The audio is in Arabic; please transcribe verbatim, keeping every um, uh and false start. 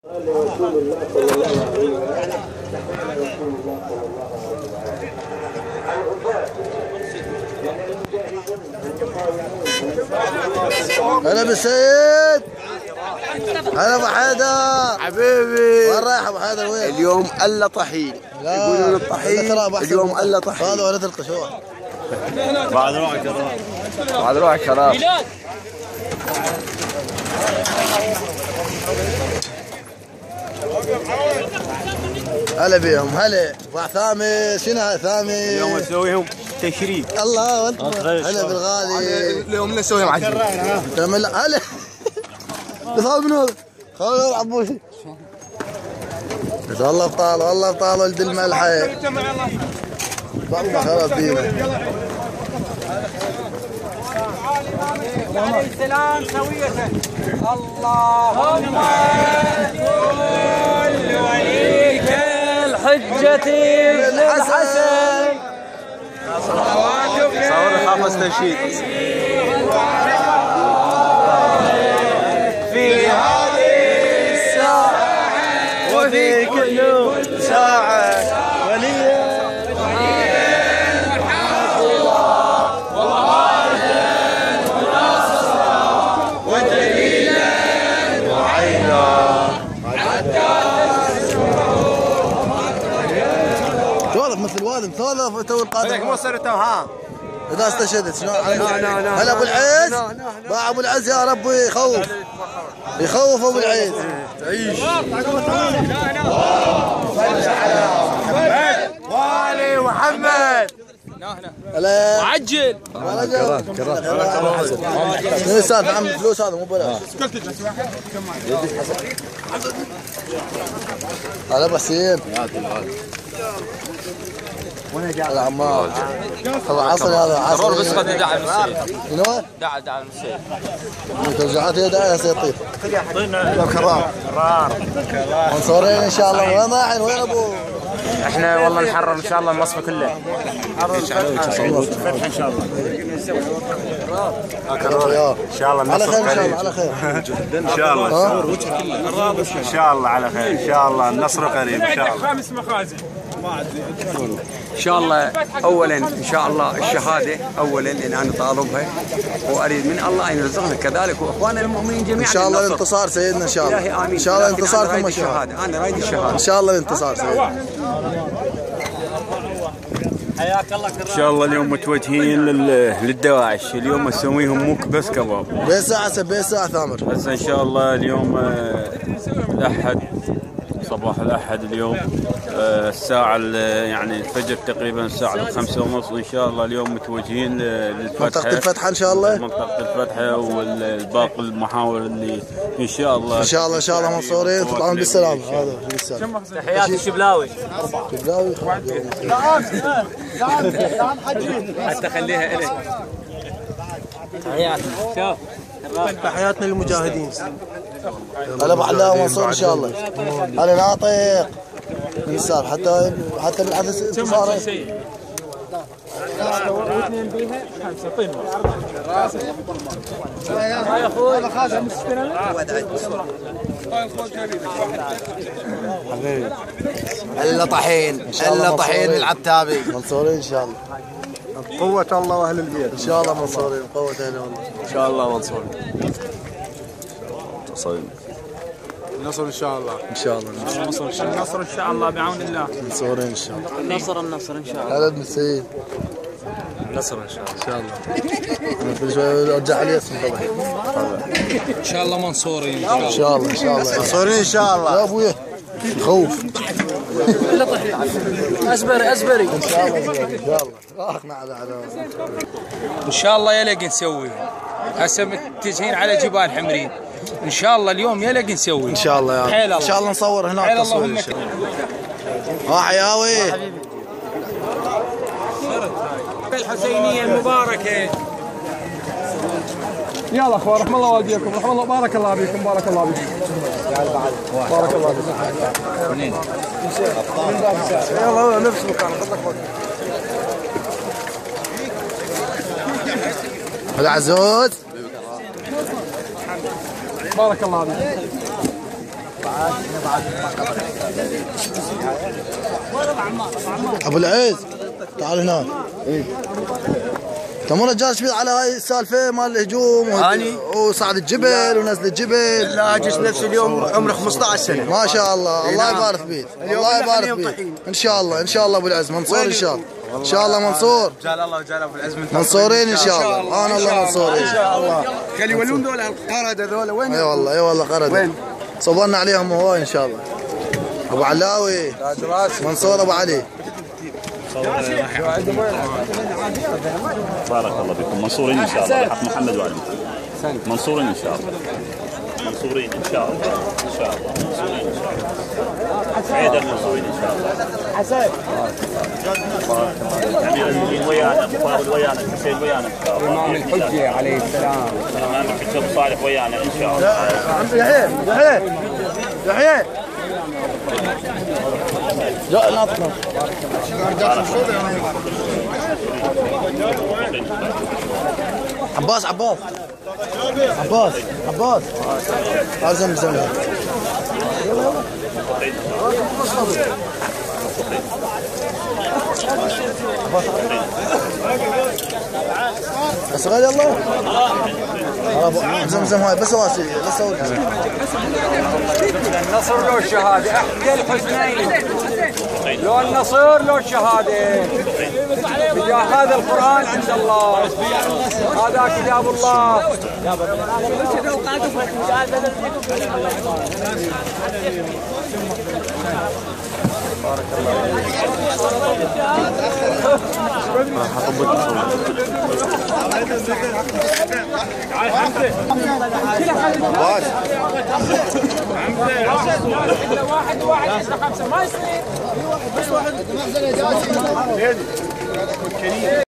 رسول الله صلى الله عليه وسلم رسول الله صلى الله عليه وسلم. هلا بالسيد، هلا ابو حيدر حبيبي. وين رايح ابو حيدر؟ وين اليوم الا طحين، يقولون الطحين اليوم الا طحين. هذا ولا تلقى شو بعد روحك يا بعد روحك خلاص. هلا بيهم. هلا ابو ثامي. شنو هاي ثامي؟ اليوم نسويهم تشريف. الله وانت هلا بالغالي. اليوم نسويهم عجين. تعمل هلا ثامي من هذا؟ خلوا يلعب بوشي. والله ابطال، والله ابطال ولد الملحي. والله خلاص بينا. عليه السلام سوية. اللهم كل وليك الحجة ابن الحسن. صور خمس تنشيد في هذه الساعة وفي كل ساعة ولي مثل وادم ثوظف تو القادم. مو صرت ها اذا استشهدت شلون؟ هلا ابو العز. باع ابو العز يا ربي. يخوف يخوف ابو العز. تعيش. والي محمد. هلا عجل. كرات كرات. شنو السالفه عم الفلوس هذا مو ببلاش. هلا ابو حسين. هلا عمار. هذا عصري هذا عصري. بس قد دعا المسيح. شنو؟ دعا دعا المسيح. توزعات يا داعي سيطير. طيب كرار كرار منصورين ان شاء الله. وين رايحين؟ وين ابو؟ احنا والله نحرر ان شاء الله المصفى كله. ان شاء الله ان شاء الله ان شاء الله على خير. ان شاء الله على خير ان شاء الله ان شاء الله على خير. ان شاء الله النصر قريب ان شاء الله. خامس مخازن. ان شاء الله اولا ان شاء الله الشهاده اولا ان انا طالبها واريد من الله ان يرزقنا كذلك واخواننا المؤمنين جميعا. ان شاء الله الانتصار سيدنا. ان شاء الله ان شاء الله الانتصار ثم الشهاده. انا رايد الشهاده ان شاء الله الانتصار سيدنا. حياك الله. ان شاء الله اليوم متوجهين للدواعش. اليوم نسويهم مو بس كباب. بين ساعه بين ساعه ثامر. بس ان شاء الله اليوم الاحد صباح الاحد اليوم الساعة يعني الفجر تقريبا الساعة الخمسة ونص. إن شاء الله اليوم متوجهين للفتحة. منطقة الفتحة إن شاء الله. منطقة الفتحة والباقي المحاور اللي إن شاء الله. إن شاء الله إن شاء الله منصورين تطلعون بالسلامة. هذا بالسلامة. تحيات الشبلاوي. شبلاوي. حتى خليها إلك. تحياتنا. شوف. تحياتنا للمجاهدين. هلا ابو علاء ومنصور ان شاء الله. هلا ناطق يسار حتى حتى بالحدث انتصار. واثنين بيها خمسة. طيب يا اخوي خازن حبيبي. الا طحين الا طحين العتابي. منصورين ان شاء الله. قوة الله واهل البيت. ان شاء الله منصورين. قوة اهل والله. ان شاء الله منصورين. النصر ان شاء الله. ان شاء الله النصر النصر ان شاء الله بعون الله. منصورين ان شاء الله. النصر النصر ان شاء الله. هلا ابن السيد. النصر ان شاء الله. ان شاء الله. انا كل شوي ارجع لي اسم طبعا. ان شاء الله منصورين. ان شاء الله ان شاء الله. منصورين ان شاء الله. يا ابويا خوف. اسبري اسبري. ان شاء الله ان شاء الله. اقنع على على ان شاء الله يلقى نسوي. هسه متجهين على جبال حمرين. ان شاء الله اليوم يلقى نسوي. ان شاء الله يا رب. ان شاء الله نصور هناك تصوير ان شاء الله. ها حياوي. الحسينية المباركة. يلا اخوان رحم الله والديكم. رحم الله. بارك الله بكم. بارك الله بكم. بارك الله بكم. منين؟ يلا نفس مكان. هلا عزوز. بارك الله بك. ابو العز تعال هنا. ايه انت مو رجال شبيط على هاي السالفه مال الهجوم وصعد الجبل ونزل الجبل؟ لا اجلس نفس اليوم عمري خمسة عشر سنه. ما شاء الله الله يبارك فيك الله يبارك فيك ان شاء الله ان شاء الله ابو العز منصور ان شاء الله ان شاء الله منصور جال الله وجال ابو العز منصورين ان شاء الله انا الله منصورين ان شاء الله. قال يولون ذولا القرده ذولا وين؟ اي والله اي والله قرده وين؟ صبرنا عليهم هواي ان شاء الله. ابو علاوي منصور ابو علي بارك الله فيكم منصورين ان شاء الله بحق محمد وعلي منصورين ان شاء الله منصورين ان شاء الله ان شاء الله منصورين ان شاء الله عيد المنصورين ان شاء الله حسن امير المؤمنين ويانا مفاضل ويانا حسين ويانا ان شاء الله امام الحجه عليه السلام امام الحجه صالح ويانا ان شاء الله يحيى يحيى يحيى جاء ناطق عباس عباس عباس عباس تعال زم زم بس غالي الله زم زم هاي بس واسي بس اول النصر لو الشهاده احدى الحسنين لو النصر لو الشهاده بجاه هذا القران عند الله هذا كتاب الله بارك واحد واحد خمسة ما يصير بس واحد